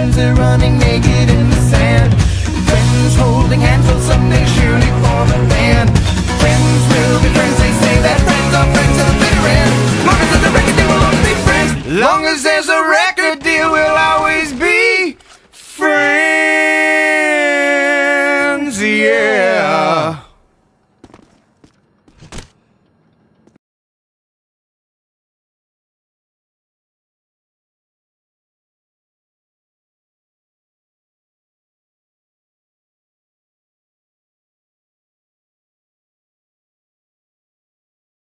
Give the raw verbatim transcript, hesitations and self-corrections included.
friends are running naked in the sand. Friends holding hands will someday surely form a band. Friends will be friends, they say that friends are friends to the bitter end. Long as there's a record deal, we'll always be friends. Long as there's a record deal, we'll always be friends, yeah.